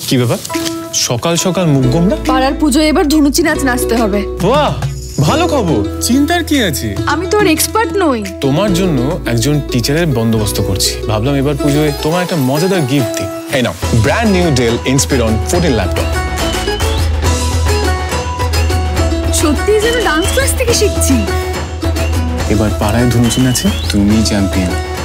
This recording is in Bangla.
কি ব্যাপার সকাল সকাল মুখ গোমড়া? পাড়ার পুজোয় এবার ধুনুচি নাচ নাচতে হবে। বাহ, ভালো খবর। চিন্তার কি আছে? আমি তো আর এক্সপার্ট নই। তোমার জন্য একজন টিচারের বন্দোবস্ত করছি। ভাবলাম এবার পুজোয় তোমার একটা মজাদার গিফট দিই। এই নাও, brand new Dell Inspiron 14 laptop. সত্যি যেন ডান্স ক্লাস থেকে শিখছি। এবার পাড়ায় ধুনুচি নাচে তুমি চ্যাম্পিয়ন।